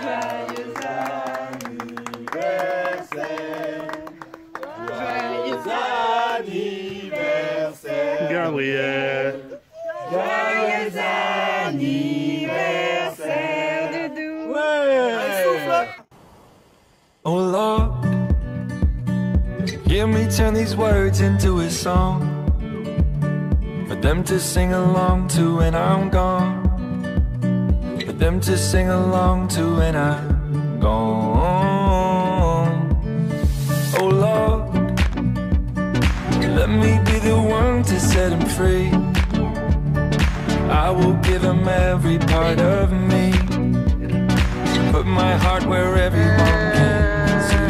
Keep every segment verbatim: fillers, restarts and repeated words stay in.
Joyeux anniversaire. Joyeux anniversaire. Gabriel. Joyeux anniversaire, Doudou. Ouais. Oh Lord, hear me turn these words into a song for them to sing along to when I'm gone, for them to sing along to when I'm gone. Oh Lord, let me be the one to set him free. I will give him every part of me, put my heart where everyone can see.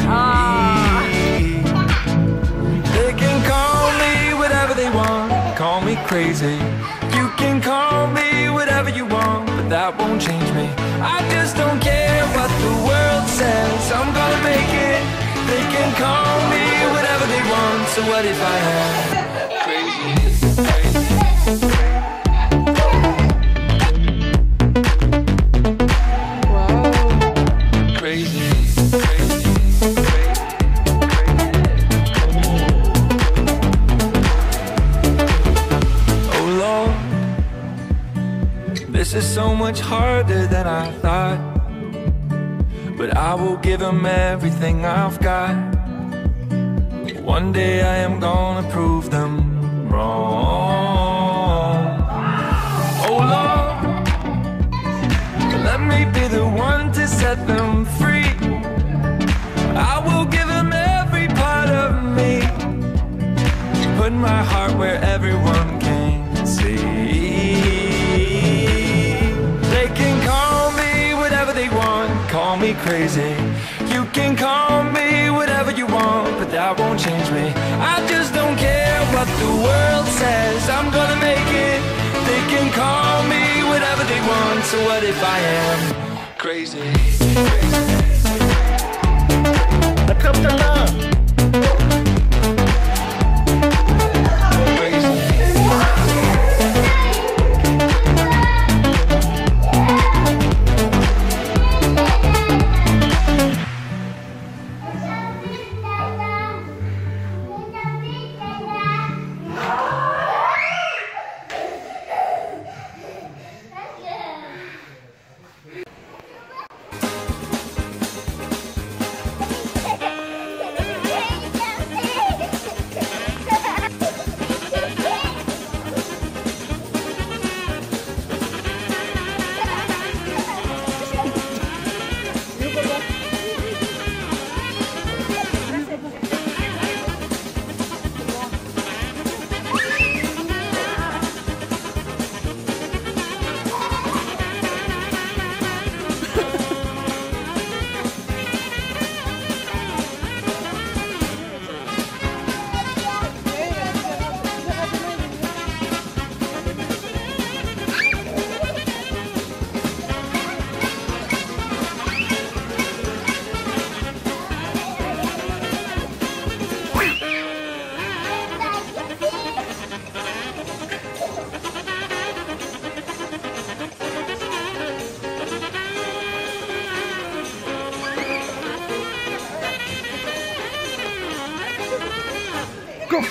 They can call me whatever they want, call me crazy. You can call me whatever you want, but that won't change me. I just don't care what the world says, I'm gonna make it. They can call me whatever they want, so what if I am crazy, crazy? This is so much harder than I thought, but I will give him everything I've got. One day I am gonna prove them wrong. Oh Lord, let me be the one to set them free. I will give him every part of me, put my heart where everyone can see. Call me crazy, you can call me whatever you want, but that won't change me. I just don't care what the world says, I'm gonna make it. They can call me whatever they want, so what if I am crazy, crazy. Attrape ta main. Go!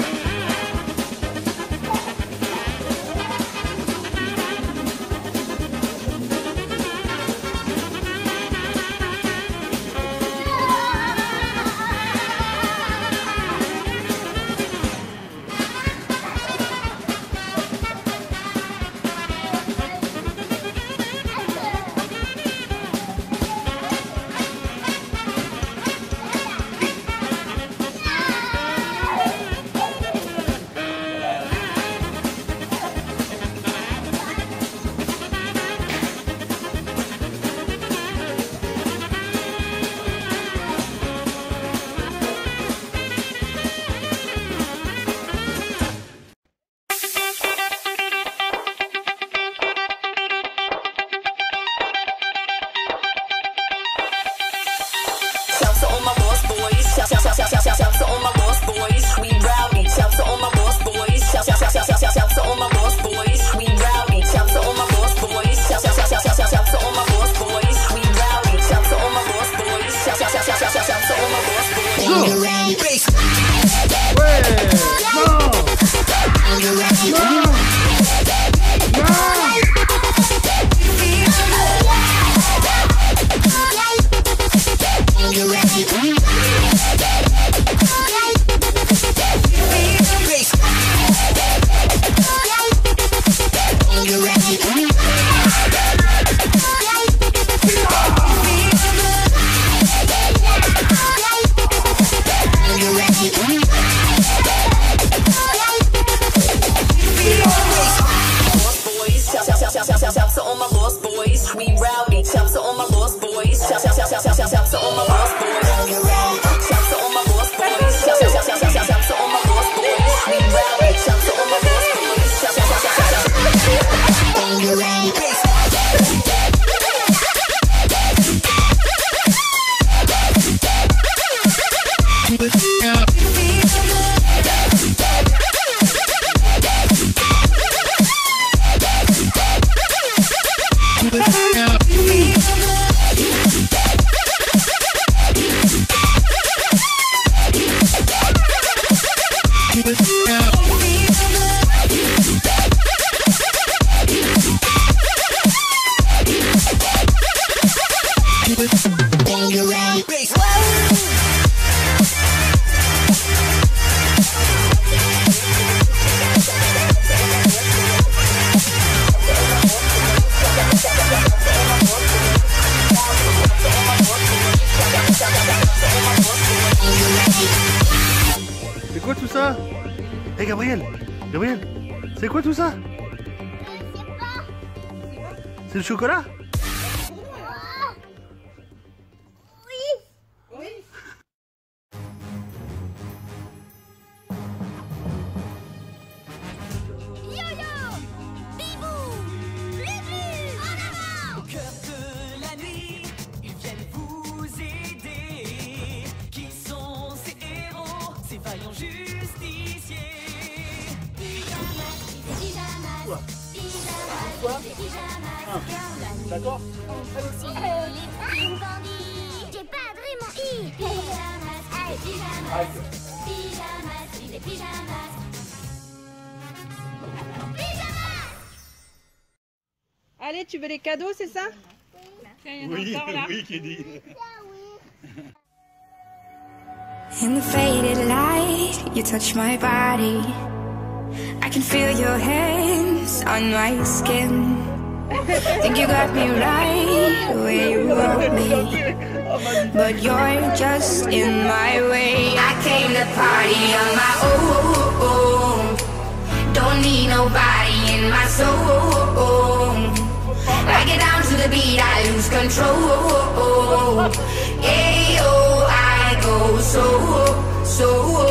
C'est quoi tout ça? Hé hey, Gabriel, Gabriel, c'est quoi tout ça? C'est le chocolat? D'accord. J'ai pas vraiment eu. Pyjamas, allez, pyjamas. Pyjamas, les pyjamas. Pyjamas. Allez, tu veux les cadeaux, c'est ça? Oui, oui, qui dit. In the faded light, you touch my body. I can feel your hands on my skin. Think you got me right where you want me, but you're just in my way. I came to party on my own. Don't need nobody in my soul. I get down to the beat, I lose control. Yeah, oh, I go so, so